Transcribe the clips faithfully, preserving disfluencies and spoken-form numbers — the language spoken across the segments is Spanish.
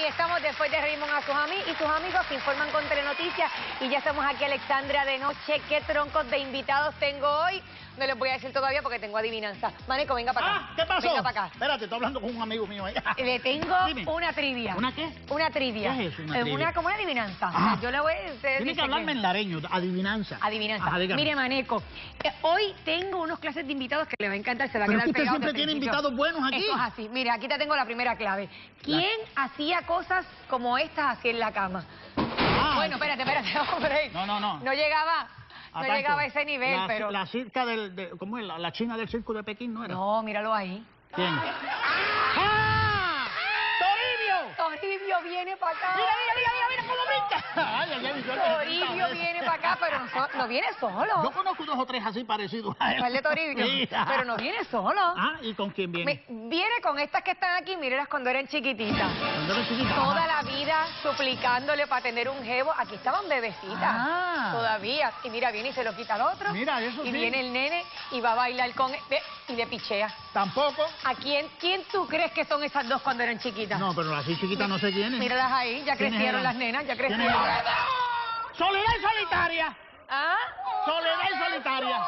estamos después de Raymond a sus amigos y sus amigos que informan con Telenoticias. Y ya estamos aquí, Alexandra, de noche. ¿Qué troncos de invitados tengo hoy? No les voy a decir todavía porque tengo adivinanza. Maneco, venga para acá. Ah, ¿qué pasó? Venga para acá. Espérate, estoy hablando con un amigo mío ahí. Le tengo Dime. una trivia. ¿Una qué? Una trivia. ¿Qué es eso, una Eh, trivia? Una, como una adivinanza. Ah. Yo le voy a decir... Tiene que hablarme en lareño, adivinanza. Adivinanza. Ajá, dígame. Mire, Maneco, eh, hoy tengo unos clases de invitados que le va a encantar, se va a Pero quedar es que usted pegado siempre desde el tiene principio. invitados buenos aquí. Eso es así. Mire, aquí te tengo la primera clave. ¿Quién hacía cosas como estas así en la cama? Ah, Bueno, espérate, espérate, hombre. No, no, no. No llegaba, no a tanto. llegaba a ese nivel, la, pero... La circa del... De, ¿Cómo es? La, la china del circo de Pekín, ¿no era? No, míralo ahí. ¿Quién? ¡Ah! ¡Toribio! Toribio viene para acá. ¡Mira, mira, mira, mira, mira cómo brinca! Ay, ay, ay, yo le Toribio necesitaba viene eso. para acá, pero no, so- no viene solo. Yo conozco dos o tres así parecidos a él. ¿Cuál de Toribio? Sí. Pero no viene solo. Ah, ¿y con quién viene? Me- viene con estas que están aquí, mírelas cuando eran chiquititas. Cuando era chiquita. Toda Ajá. la vida suplicándole para tener un jevo. Aquí estaban bebecitas. Ah. Todavía. Y mira, viene y se lo quita al otro. Mira, eso Y sí. viene el nene y va a bailar con él. Ve, y le pichea. Tampoco. ¿A quién, quién tú crees que son esas dos cuando eran chiquitas? No, pero así chiquita no sé quién es. Míralas ahí, ya ¿Quiénes crecieron eran? las nenas, ya ¿Quiénes crecieron. eran? ¡Soledad y Solitaria! ¿Ah? ¡Soledad y Solitaria!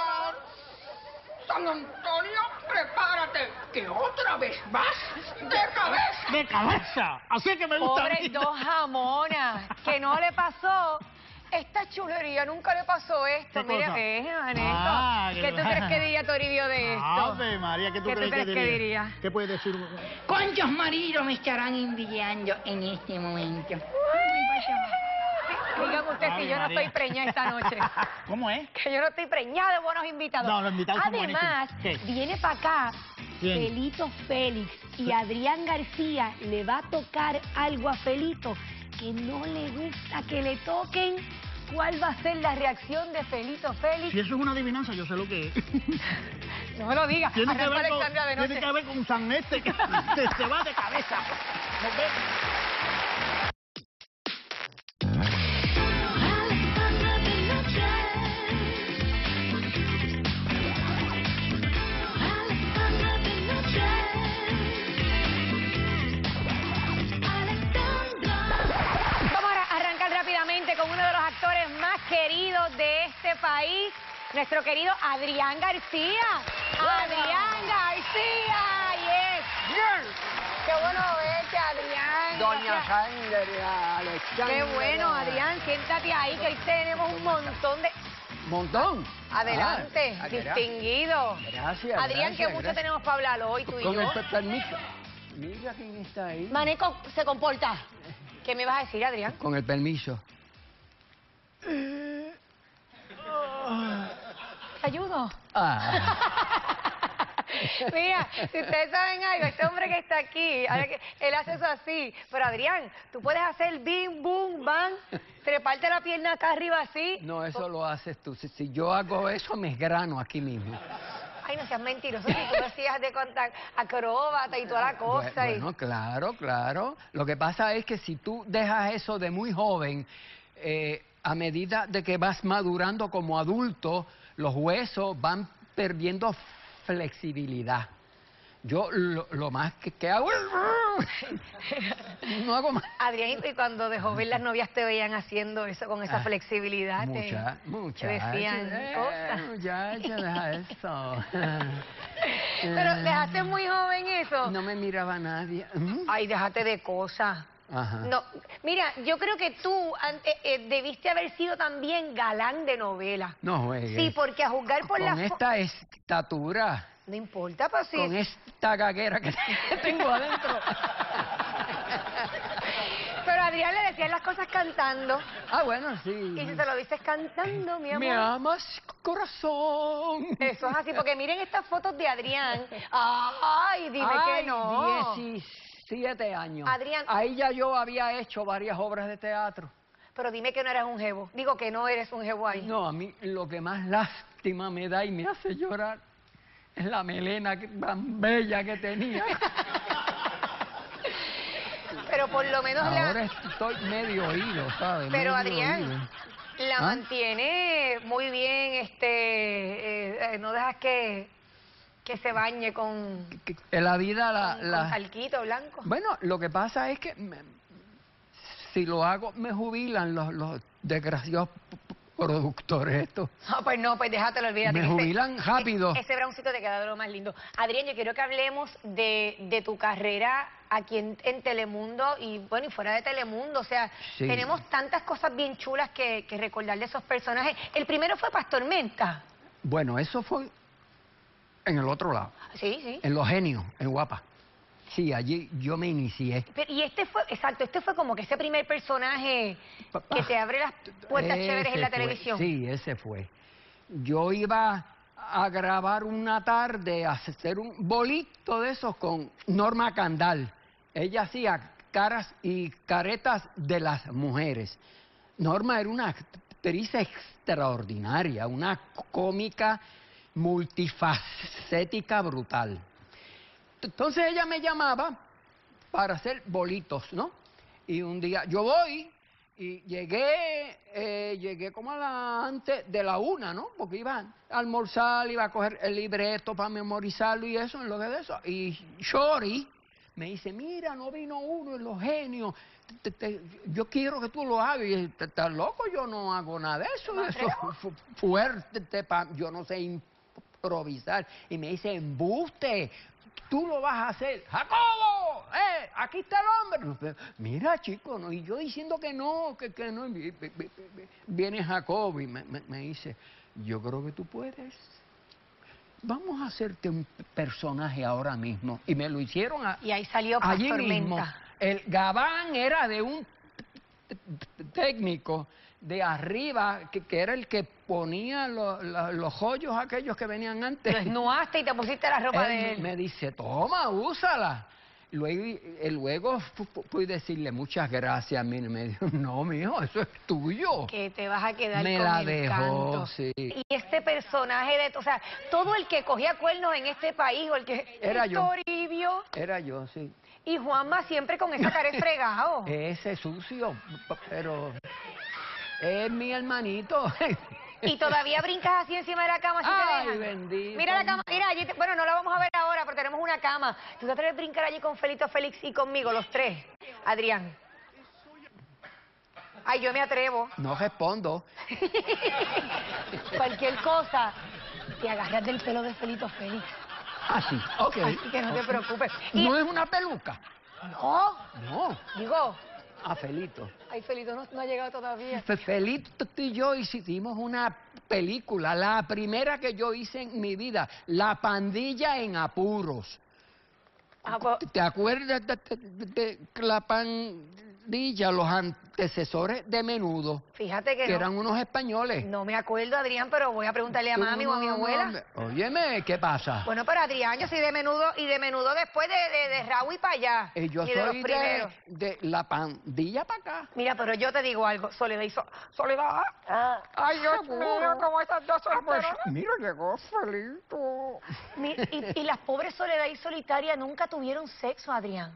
San Antonio, prepárate, que otra vez vas de cabeza. ¡De cabeza! Así que me gusta a Pobres mí. dos jamonas, que no le pasó esta chulería, nunca le pasó esto. ¿Qué Mira, cosa? eh, Maneco, Ah, ¿qué que- tú crees que diría Toribio de esto? Ave María, ¿qué tú ¿Qué tú crees, crees que que diría? diría? ¿Qué puede decir? ¿Cuántos maridos me estarán enviando en este momento? Dígame usted Ave si yo no María. estoy preñada esta noche. ¿Cómo es? Que yo no estoy preñada de buenos invitados. No, los invitados son Además, buenísimos. ¿Qué? viene para acá ¿Quién? Felito Félix y Adrián García le va a tocar algo a Felito que no le gusta que le toquen. ¿Cuál va a ser la reacción de Felito Félix? Si eso es una adivinanza, yo sé lo que es. No me lo digas. Tiene que, Arranca ver con, Alexandra de noche. tiene que ver con San Este, que se, se va de cabeza. Nos vemos. Vamos a arrancar rápidamente con uno de los actores más queridos de este país, nuestro querido Adrián García. Adrián García, yes. Qué bueno verte, Adrián. Doña Gracias. Sandra, Alexandra. Qué bueno, Adrián, siéntate ahí, que hoy tenemos un montón de... Montón. Adelante, Ah, gra- distinguido. Gracias. Adrián, que gracias, mucho gracias. tenemos para hablar hoy, tú y Con yo. el pe- permiso. Mira quién está ahí. Maneco, se comporta. ¿Qué me vas a decir, Adrián? Con el permiso. ¿Te ayudo? Ah. Mira, si ustedes saben algo, este hombre que está aquí, ahora que- él hace eso así. Pero Adrián, tú puedes hacer bim, boom, bang, treparte la pierna acá arriba así. No, eso lo haces tú. Si, si yo hago eso, me grano aquí mismo. Ay, no seas mentiroso, si tú lo hacías de contar acróbata y toda la cosa. Bue- y- Bueno, claro, claro. Lo que pasa es que si tú dejas eso de muy joven, eh, a medida de que vas madurando como adulto, los huesos van perdiendo flexibilidad. Yo lo, lo más que, que hago no hago más. Adrián, y cuando de joven las novias te veían haciendo eso con esa Ah, flexibilidad, te- Mucha, te mucha. decían cosas. Muchacha, deja eso. Pero dejaste muy joven eso. No me miraba nadie. ¿Mm? Ay, déjate de cosas. Ajá. No, mira, yo creo que tú ante- eh, debiste haber sido también galán de novela. No juegues. Sí, porque a juzgar por la Con fo- esta estatura, No importa, pues sí. con esta gaguera que tengo adentro. Pero a Adrián le decían las cosas cantando. Ah, bueno, sí. Y si te lo dices cantando, mi amor. Me amas, corazón. Eso es así, porque miren estas fotos de Adrián. Ay, dime Ay, que no. diecisiete años. Adrián. Ahí ya yo había hecho varias obras de teatro. Pero dime que no eres un jevo. Digo que no eres un jevo ahí. No, a mí lo que más lástima me da y me hace llorar es la melena que- tan bella que tenía. Pero por lo menos Ahora la... estoy medio oído, ¿sabes? Pero Medio Adrián, oído. la ¿Ah? mantiene muy bien, este... eh, eh, no dejas que... Que se bañe con, que- que la vida la, con, la- con talquito blanco. Bueno, lo que pasa es que me- si lo hago me jubilan los, los desgraciados p- p- productores estos. No, pues no, pues déjatelo, olvídate. Me que ese- jubilan rápido. Ese, ese browncito te queda de lo más lindo. Adrián, yo quiero que hablemos de, de tu carrera aquí en, en Telemundo y, bueno, y fuera de Telemundo. O sea, Sí. tenemos tantas cosas bien chulas que, que recordar de esos personajes. El primero fue Pastor Menta. Bueno, eso fue en el otro lado, Sí, sí. en Los Genios, en Guapa. Sí, allí yo me inicié. Pero- y este fue, exacto, este fue como que ese primer personaje que te abre las puertas chéveres en Ese la fue, televisión. Sí, ese fue. Yo iba a grabar una tarde, a hacer un bolito de esos con Norma Candal. Ella hacía caras y caretas de las mujeres. Norma era una actriz extraordinaria, una cómica multifacética brutal. Entonces ella me llamaba para hacer bolitos, ¿no? Y un día yo voy y llegué, eh, llegué como a la antes de la una, ¿no? Porque iba a almorzar, iba a coger el libreto para memorizarlo y eso, en lo que de eso. Y Shori me dice, mira, no vino uno en Los Genios, te- te- yo quiero que tú lo hagas. Y yo, ¿estás loco? Yo no hago nada de eso, ¿Me eso atrevo? fu- fuerte, pa- yo no sé improvisar. Y me dice, embuste, tú lo vas a hacer. ¡Jacobo! ¡Eh! Aquí está el hombre. Mira, chico, ¿no? Y yo diciendo que no, que, que no. Y vi- vi- vi- Viene Jacobo y me, me- me dice, yo creo que tú puedes. Vamos a hacerte un personaje ahora mismo. Y me lo hicieron a- Y ahí salió allí Pastor mismo. Menta. El gabán era de un técnico de arriba, que, que era el que ponía lo- la- los joyos aquellos que venían Lo antes. desnudaste y te pusiste la ropa Él de me- él. me dice, toma, úsala. Luego, eh, luego fu- fu- fui decirle muchas gracias. Mire, me dijo, no, mijo, eso es tuyo. Que te vas a quedar Me con la el dejó, canto. sí. Y este personaje de, o sea, todo el que cogía cuernos en este país, o el que Era yo. Toribio Era yo, sí. y Juanma siempre con esa cara de fregado. Ese sucio, p- pero es mi hermanito. Y todavía brincas así encima de la cama. Así Ay, te dejan. bendito. Mira la cama, mira allí, te- bueno, no la vamos a ver ahora, pero tenemos una cama. ¿Tú te atreves a brincar allí con Felito Félix y conmigo, los tres? Adrián. Ay, yo me atrevo. No respondo. Cualquier cosa, te agarras del pelo de Felito Félix. Así, ok. Así que no te Ok. preocupes. Y- No es una peluca. No, No, digo, a Felito. ay, Felito no, no ha llegado todavía. Fe- Felito y yo hicimos una película, la primera que yo hice en mi vida, La Pandilla en Apuros. Ah, pues, ¿Te acuerdas de, de- de- de La Pandilla, los antecesores de Menudo, fíjate que que no, eran unos españoles? no me acuerdo, Adrián, pero voy a preguntarle a Tú mami o a mi no- abuela. no- Óyeme, ¿qué pasa? Bueno, pero Adrián, yo soy de menudo y de menudo después de, de, de Raúl y para allá. Eh, yo y de los soy de, primeros. de La Pandilla para acá. Mira, pero yo te digo algo, Soledad y So- Soledad. Ay, Dios mío, como esas dos Ah, pues, solteras. mira, llegó Felito. Mi- y, y las pobres Soledad y Solitaria nunca tuvieron sexo, Adrián.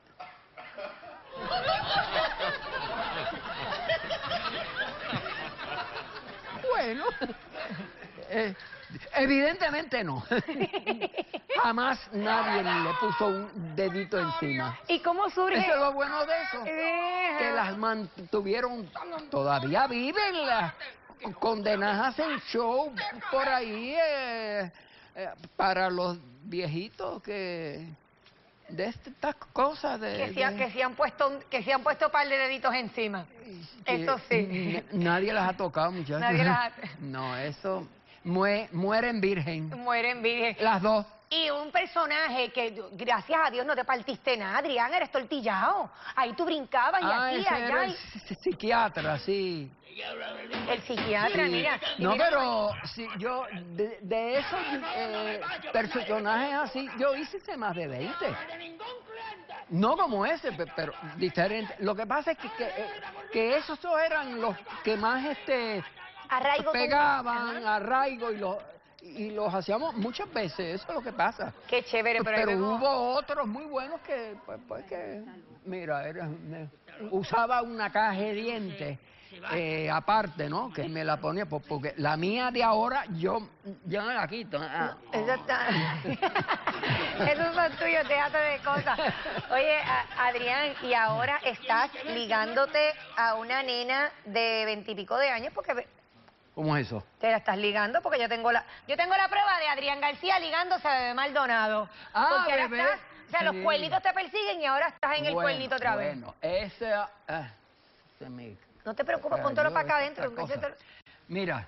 Bueno, eh, evidentemente no. Jamás nadie le puso un dedito encima. ¿Y cómo surge? Eso es lo bueno de eso. Eh, Que las mantuvieron, todavía viven las condenadas en show por ahí eh, eh, para los viejitos que de estas cosas de, que, se, ha- de- que se han puesto un- que se han puesto un par de deditos encima. que Eso sí. n- nadie las ha tocado, muchachos. Nadie las ha- No, eso mue- mueren virgen. Mueren virgen. Las dos. Y un personaje que, gracias a Dios, no te partiste nada, Adrián, eres tortillado. Ahí tú brincabas y Ah, aquí, ese allá. era el y- psi- psiquiatra, sí. El psiquiatra, Sí. mira. y No, mira- pero si yo, de, de esos eh, personajes así, yo hice más de veinte. No como ese, pe- pero diferente. Lo que pasa es que, que, eh, que esos eran los que más este Arraigo con- pegaban, arraigo, y los, y los hacíamos muchas veces, eso es lo que pasa. Qué chévere, pero, ahí Pero vemos- hubo otros muy buenos que, pues, pues que, mira, eran... eh, usaba una caja de dientes eh, aparte, ¿no? Que me la ponía, po- porque la mía de ahora yo, yo me la quito. Ah. Eso está... Esos son tuyos, déjate de cosas. Oye, a- Adrián, y ahora estás ligándote a una nena de veintipico de años porque ¿Cómo es eso? te la estás ligando porque yo tengo la yo tengo la prueba de Adrián García ligándose a Bebé Maldonado. Ah, porque ahora Bebé. estás, o sea, los Sí. cuernitos te persiguen y ahora estás en el Bueno, cuernito otra vez. Bueno, ese... ah, se me No te preocupes, cayó póntelo para acá esta adentro. cosa. que se te- Mira,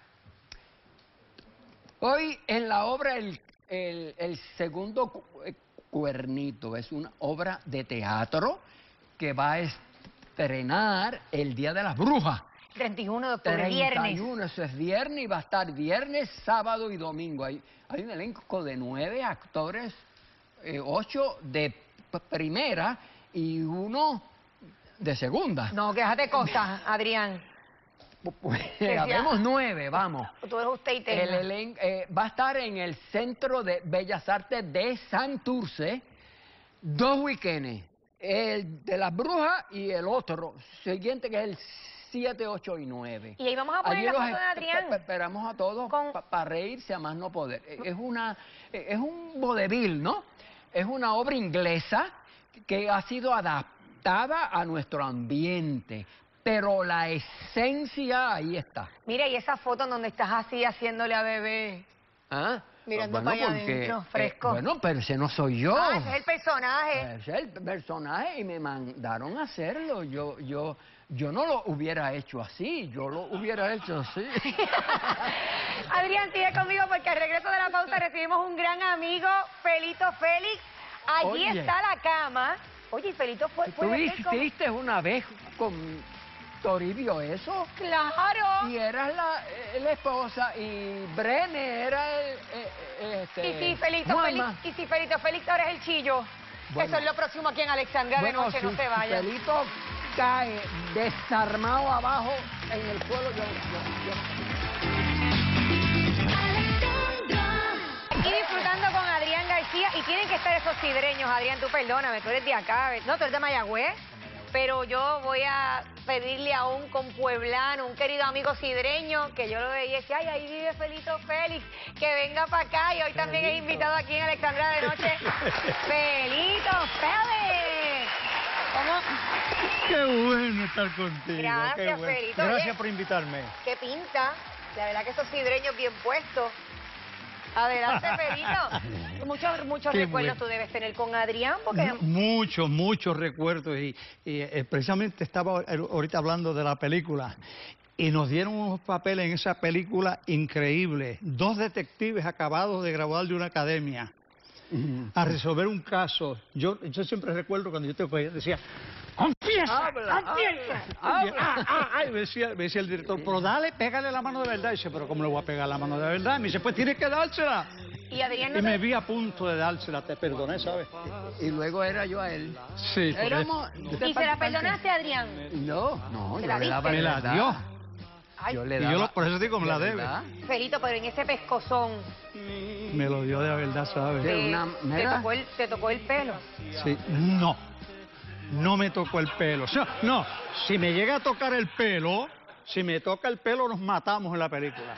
hoy en la obra el, el, el segundo cu- eh, cuernito es una obra de teatro que va a estrenar el Día de las Brujas. treinta y uno de octubre, viernes. treinta y uno, eso es viernes y va a estar viernes, sábado y domingo. Hay, hay un elenco de nueve actores, eh, ocho de p- primera y uno de segunda. No, que déjate cosas, Adrián. Pues, sea- habemos nueve, vamos. Tú eres usted y El tenga. elen- eh, va a estar en el Centro de Bellas Artes de Santurce dos weekends, el de las brujas y el otro siguiente que es el siete, ocho y nueve. Y ahí vamos a poner Allí la los foto de esp- Adrián. esp- Esperamos a todos Con- para reírse a más no poder. Eh, Es una eh, es un vodevil, ¿no? Es una obra inglesa que ha sido adaptada a nuestro ambiente, pero la esencia ahí está. Mira, y esa foto en donde estás así haciéndole a Bebé. ¿Ah? Mirando Bueno, para allá porque, adentro, eh, fresco. bueno, pero ese no soy yo. Ah, ese es el personaje. Ese es el personaje y me mandaron a hacerlo. Yo, yo, yo no lo hubiera hecho así. Yo lo hubiera hecho así. Adrián, sigue conmigo porque al regreso de la pausa recibimos un gran amigo, Felito Félix. Allí Oye. está la cama. Oye, y Felito fue... ¿Tú puede ser como- hiciste una vez con Toribio eso? ¡Claro! Y eras la, eh, la esposa y Brené era el... eh, eh, este, Y si Felito Juanma. Félix, y si Felito Félix ahora es el chillo. Bueno. Eso es lo próximo aquí en Alexandria de Bueno, noche, no si se vayan. Felito cae desarmado abajo en el suelo, yo... yo- yo- Aquí disfrutando con Adrián García y tienen que estar esos sidreños, Adrián, tú perdóname, tú eres de acá, no, tú eres de Mayagüez, pero yo voy a pedirle a un compueblano, un querido amigo sidreño, que yo lo veía y decía, ay, ahí vive Felito Félix, que venga para acá y hoy también es invitado aquí en Alexandria de Noche, Felito Félix. ¿Cómo? Qué bueno estar contigo. Gracias, qué bueno. Felito. Gracias Oye. por invitarme. ¿Qué pinta? La verdad que esos sidreños bien puestos. Adelante, Felito. Muchos, muchos Qué recuerdos bueno. tú debes tener con Adrián, porque... Muchos, muchos recuerdos. Y, y, eh, precisamente estaba ahorita hablando de la película. Y nos dieron unos papeles en esa película increíbles. Dos detectives acabados de graduar de una academia a resolver un caso. Yo, yo siempre recuerdo cuando yo te oía, decía, ¡confiesa! Habla, ¡Confiesa! habla. Ah, ah, ah, y me decía, me decía el director, pero dale, pégale la mano de verdad. Y dice, pero ¿cómo le voy a pegar la mano de verdad? Y me dice, pues tienes que dársela. Y Adrián no Y me te- vi a punto de dársela, te perdoné, ¿sabes? Y luego era yo a él. Sí, por Éramos... eso. ¿Y se la perdonaste, Adrián? No, no, ¿Se yo la le daba diste? Me la verdad. dio. Ay, Yo le Y daba... yo lo- por eso digo, me la de debe. verdad. Felito, pero en ese pescozón, Me lo dio de verdad, ¿sabes? De te, una- te mira. tocó el, te tocó el pelo. Sí. No. No me tocó el pelo. O sea, no, si me llega a tocar el pelo, si me toca el pelo, nos matamos en la película.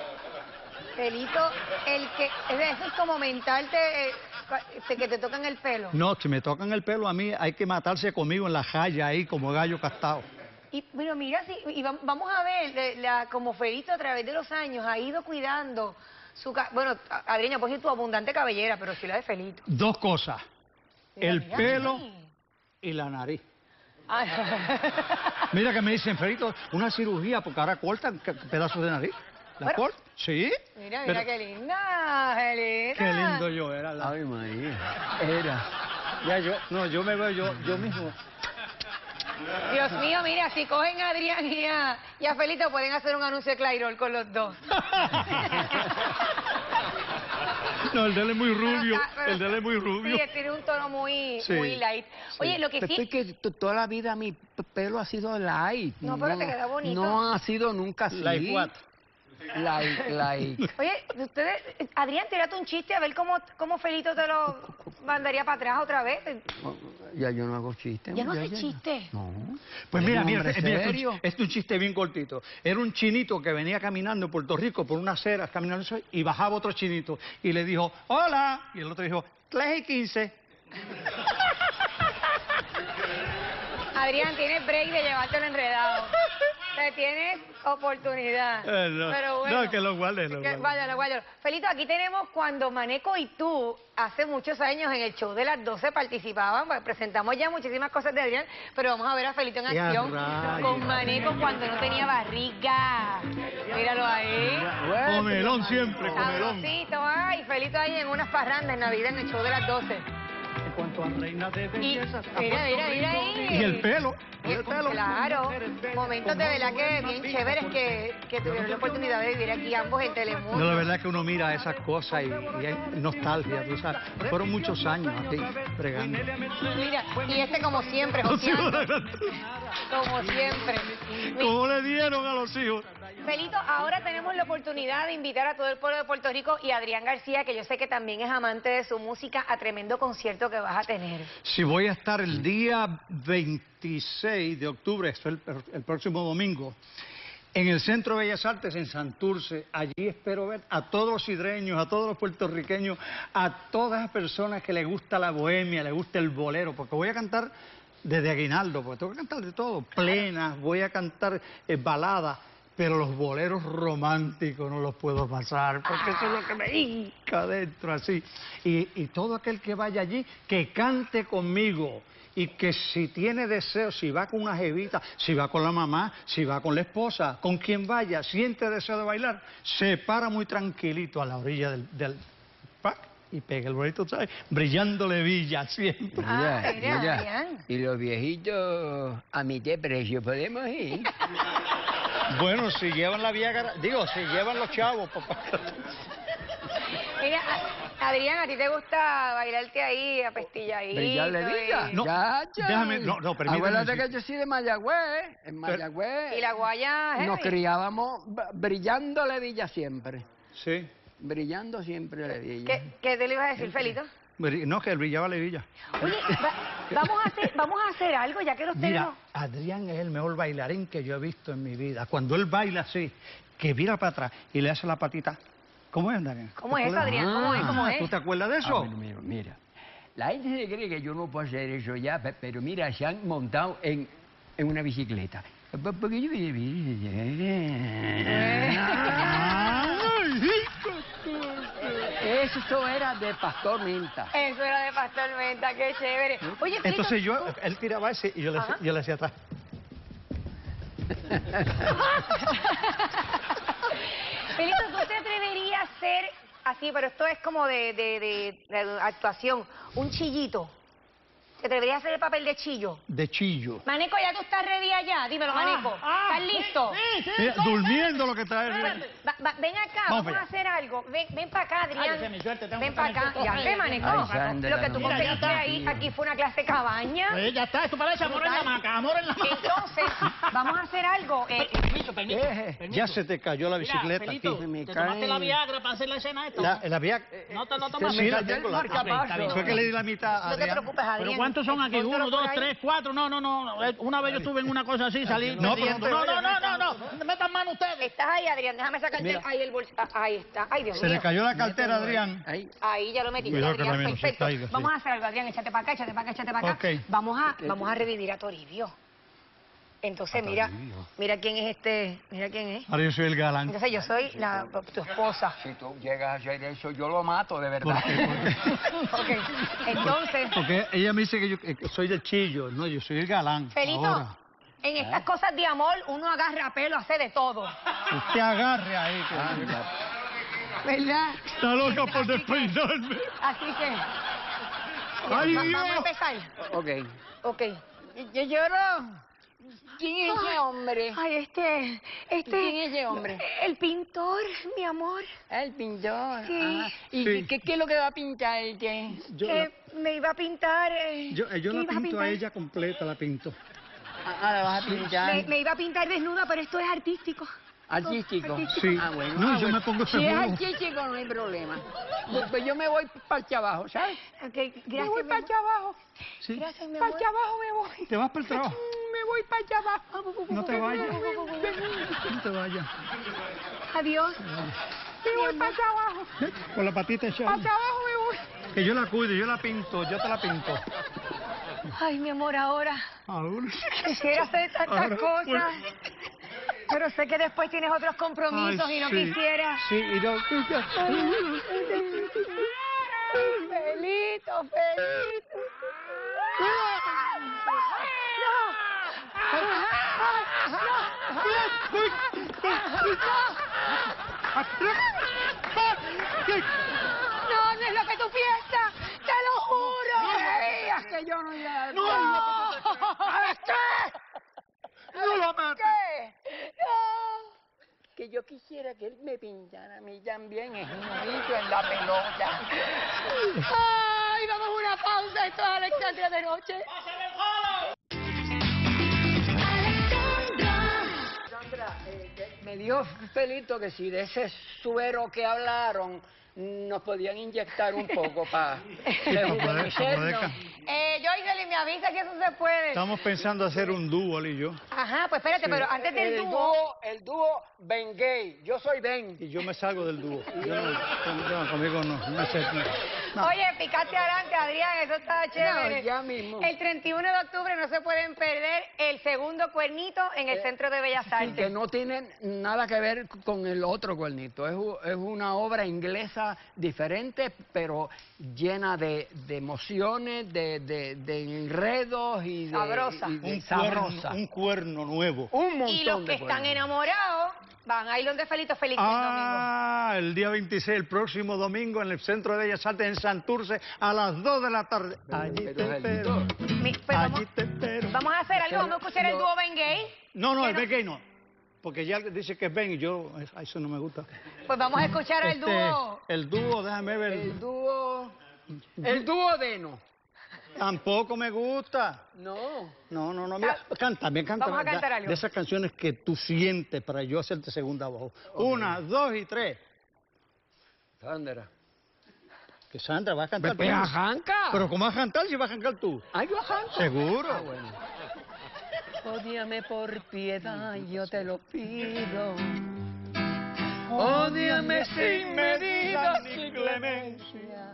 Felito, el que... Eso es como mentarte eh, este, que te tocan el pelo. No, si me tocan el pelo a mí, hay que matarse conmigo en la jaya ahí, como gallo castado. Y pero mira, si, y vam- vamos a ver, de- la, como Felito a través de los años ha ido cuidando su... ca- Bueno, a- Adrián, pues sí tu abundante cabellera, pero sí la de Felito. Dos cosas, Mira, el mira, pelo mira. y la nariz. Ay. Mira que me dicen, Ferito, una cirugía, porque ahora cortan ca- pedazos de nariz. ¿La Bueno. cortan? Sí. Mira, mira Pero- qué linda, Angelina. Qué lindo yo era. La... Ay, María. Era. Ya yo, no, yo me veo yo, yo mismo. Dios mío, mira, si cogen a Adrián y a, y a Felito pueden hacer un anuncio de Clairol con los dos. No, el de él es muy rubio, Pero está- pero- el de él es muy rubio. Sí, tiene un tono muy, Sí, muy light. Oye, lo que Pero sí... es que t- toda la vida mi p- pelo ha sido light. No, pero te queda bonito. No ha sido nunca así. Like what? Like, like. Oye, ustedes, Adrián, tírate un chiste a ver cómo, cómo Felito te lo... mandaría para atrás otra vez. Oh, ya yo no hago chistes. ¿Ya no hace muchacha. chiste? No. Pues Eres mira, un mira, hombre este, mira, este, serio. es un chiste bien cortito. Era un chinito que venía caminando en Puerto Rico por una acera, caminando y bajaba otro chinito y le dijo, hola, y el otro dijo, tres y quince. Adrián, tienes break de llevártelo enredado. Te tienes oportunidad. Eh, no. Pero bueno. No, que lo guarde, lo Que- guarde. Guárdalo, guárdalo. Felito, aquí tenemos cuando Maneco y tú, hace muchos años en el show de las doce participaban, pues, presentamos ya muchísimas cosas de Adrián, pero vamos a ver a Felito en ¡Ya, acción rayos! con Maneco cuando no tenía barriga. Míralo ahí. Bueno, Comelón siempre, comelón. Sabrosito, ay, Felito ahí en unas parrandas en Navidad en el show de las doce. En cuanto a reinas de Y belleza. mira, mira, mira ahí. Y el pelo. y el Eh, pelo. Claro, momentos de verdad que bien chéveres que, que tuvieron la oportunidad de vivir aquí ambos en Telemundo. No, la verdad es que uno mira esas cosas y, y hay nostalgia, tú sabes. Fueron muchos años así, bregando. Mira, y este como siempre, joseando, como siempre. Mi- ¿Cómo le dieron a los hijos? Felito, ahora tenemos la oportunidad de invitar a todo el pueblo de Puerto Rico y a Adrián García, que yo sé que también es amante de su música, a tremendo concierto que vas a tener. Si voy a estar el día veintiséis de octubre, esto es el, el próximo domingo, en el Centro de Bellas Artes en Santurce. Allí espero ver a todos los sidreños, a todos los puertorriqueños, a todas las personas que les gusta la bohemia, les gusta el bolero, porque voy a cantar desde Aguinaldo, porque tengo que cantar de todo, plenas, voy a cantar eh, baladas, pero los boleros románticos no los puedo pasar, porque eso es lo que me hinca adentro así. Y, y todo aquel que vaya allí, que cante conmigo. Y que si tiene deseo, si va con una jevita, si va con la mamá, si va con la esposa, con quien vaya, siente deseo de bailar, se para muy tranquilito a la orilla del, del pac y pega el bolito, ¿sabes? Brillándole villa siempre. Ah, Mira, mira, mira. Adrián. Y los viejitos a mitad de precio, ¿podemos ir? Bueno, si llevan la Viagra, digo, si llevan los chavos, papá. Mira, a- Adrián, ¿a ti te gusta bailarte ahí, apestilladito? Brillarle y- villa. No, ya, ya. déjame- no, no, permíteme Acuérdate decir- que yo soy de Mayagüez. En Mayagüez. Y la guaya, Nos heavy. criábamos b- brillándole villa siempre. Sí. Brillando siempre la villa. ¿Qué, ¿Qué te le ibas a decir, Felito? Bri- No, que brillaba la villa. Oye, va- vamos, a hacer, vamos a hacer algo, ya que los Mira, tenemos. Adrián es el mejor bailarín que yo he visto en mi vida. Cuando él baila así, que vira para atrás y le hace la patita. ¿Cómo es, Adrián? ¿Cómo ¿Te es eso, acuerdas? Adrián? ¿Cómo es? ¿Cómo Ah, es? ¿Tú te acuerdas de Ah, eso? bueno, mira, mira. La gente se cree que yo no puedo hacer eso ya, pe- pero mira, se han montado en, en una bicicleta. P- Porque yo... Eso era de Pastor Menta. Eso era de Pastor Menta, qué chévere. Oye, Felito, Entonces yo, tú- él tiraba ese y yo le, Ajá. yo le hacía atrás. Felito, ¿tú te atreverías a ser así, pero esto es como de, de, de- de actuación, un chillito? ¿Te atreverías a hacer el papel de chillo? De chillo. Maneco, ¿ya tú estás ready allá? Dímelo, Maneco. ¿Estás listo? Mira, durmiendo lo que está él. Va- va- ven acá, Vamos vamos, para a allá. hacer algo. Ven, ven para acá, Adrián. Ay, esa es mi suerte, tengo ven que para estar acá. en Ya esto. ve, Ay, Maneco. ay, Sandra, Lo que tú no. Mira, ya conseguiste está. ahí, aquí fue una clase cabaña. Pues ya está, esto parece amor en la maca, amor en la maca. Entonces, vamos a hacer algo. Eh, Permiso, permiso, Eh, permiso. Ya se te cayó la Mira, bicicleta Felito, aquí. Me ¿te tomaste la cae- Viagra para hacer la escena esta? La, la vía... No te lo Se tomaste. me Sí, la cayó tengo, el la- marcapaso. Fue que le di la mitad a no te Adrián. preocupes, Adrián. ¿Pero cuántos son aquí? Póntelo Uno, por dos, ahí. tres, cuatro. No, no, no. Una vez yo estuve en una cosa así, salí. No, pero perdiendo. no te no, no, vayas, no, no, no. Metan mano ustedes. Estás ahí, Adrián. Déjame sacarte Mira. ahí el bolsillo. Ahí está. Ay, Dios Se mío. le cayó la cartera a Adrián. Ahí. Ahí ya lo metí, Cuidado que Adrián, también no se perfecto. caiga, sí. Vamos a hacer algo, Adrián, échate para acá, échate para acá, échate para acá. Ok. Vamos a, vamos a revivir a Toribio. Entonces, mira, mira quién es este, mira quién es. Ahora yo soy el galán. Entonces yo soy la, tu esposa. Si tú llegas a hacer eso, yo lo mato, de verdad. ¿Por qué? ¿Por qué? Ok, entonces, Porque ella me dice que yo que soy del chillo. No, yo soy el galán. Felito, Ahora, en estas cosas de amor, uno agarra pelo, hace de todo. usted agarre ahí. que- Anda. ¿Verdad? Está loca por despeinarme. Así que, ¡Ay, va- Dios! vamos a empezar. Ok. Ok. Yo lloro. ¿Quién es ese hombre? Ay, este, este... ¿Quién es ese hombre? El pintor, mi amor. El pintor. Sí. Ah, ¿Y Sí. qué, qué es lo que va a pintar? ¿Qué? Yo, que me iba a pintar... eh, yo, yo ¿qué la ibas pinto a ella completa, la pinto. Ah, la vas a pintar. Me, me iba a pintar desnuda, pero esto es artístico. Aquí, chico. Sí. Ah, bueno. No, ah, yo bueno. me pongo Si es seguro. aquí, chico, no hay problema. Pues, pues yo me voy para allá abajo, ¿sabes? Ok, Me gracias, voy mi para amor. allá abajo. Sí. Gracias, mi Para amor. allá abajo me voy. ¿Te vas para el trabajo? Me voy para allá abajo. No te vayas. No te vayas. Adiós. Me voy para allá abajo. Con la patita Para echada. allá abajo me voy. Que yo la cuido, yo la pinto, yo te la pinto. Ay, mi amor, ahora Ahora. quisiera hacer tantas Ahora, cosas, pues. pero sé que después tienes otros compromisos Ay, y no sí. quisiera. Sí, y yo... Felito, Felito. No, no es lo que tú piensas, te lo juro. Creías que yo no iba a... ¡No! ¡No lo mates! ¿Qué? No. Que yo quisiera que él me pintara a mí también, es un bonito en la pelota. Ay, vamos a una pausa. Esto es Alexandria de Noche. Sandra, eh, que- me dijo Felito que si de ese suero que hablaron nos podían inyectar un poco para rejuvenecernos. Eh, Joycelyn, me avisa si eso se puede. Estamos pensando hacer un dúo, él y yo. Ajá, pues espérate, pero antes del El dúo... dúo, el dúo Ben Gay, yo soy Ben. Y yo me salgo del dúo. Yo no, no, conmigo no, no sé. No. Oye, picaste adelante, Adrián, eso está chévere. No, ya mismo. El treinta y uno de octubre no se pueden perder el segundo cuernito en el Centro de Bellas Sí, Artes. que no tienen nada que ver con el otro cuernito. Es, u- es una obra inglesa diferente, pero llena de, de emociones, de, de, de enredos y de, Sabrosa. y de Un sabrosa. cuerno, un cuerno nuevo. Un montón Y los que de están cuernos. enamorados van a ir donde Felito Félix el domingo. Ah, el día veintiséis, el próximo domingo, en el Centro de Bellas Artes en Santurce, a las dos de la tarde. Allí te pero, espero. Mi- pues vamos, Allí te espero. vamos a hacer algo, vamos a escuchar el Lo- dúo Ben Gay. No, no, que el Ben Gay no. Porque ya dice que es Ben y yo, a eso no me gusta. Pues vamos a escuchar el Este, dúo. El dúo, déjame ver. El dúo... El dúo Deno. Tampoco me gusta. No. No, no, no. Mira, canta, también canta. Vamos a ya, cantar algo. De esas canciones que tú sientes para yo hacerte segunda voz. Una, dos y tres. Sandra. Que Sandra va a cantar. Pues tú. arranca. Pero ¿cómo vas a cantar si vas a cantar tú? Ah, yo arranco. Seguro. Ah, bueno. Ódiame por piedad, yo te lo pido. Ódiame sin medida ni clemencia.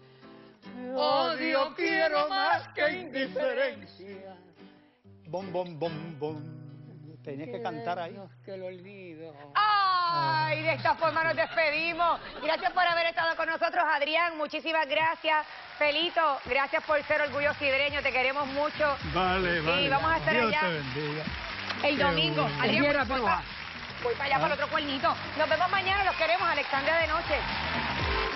Odio quiero más que indiferencia. Bom, bom, bom, bom. Tenías que cantar ahí. Que lo olvido. Ay, de esta forma nos despedimos. Gracias por haber estado con nosotros, Adrián. Muchísimas gracias. Felito, gracias por ser orgullo sidreño. Te queremos mucho. Vale, vale. Sí, vamos a estar Dios allá te bendiga. el Qué domingo. bueno. Adrián, Mira, voy, pero- pa- voy para allá, para el otro cuernito. Nos vemos mañana, los queremos, Alexandria de Noche.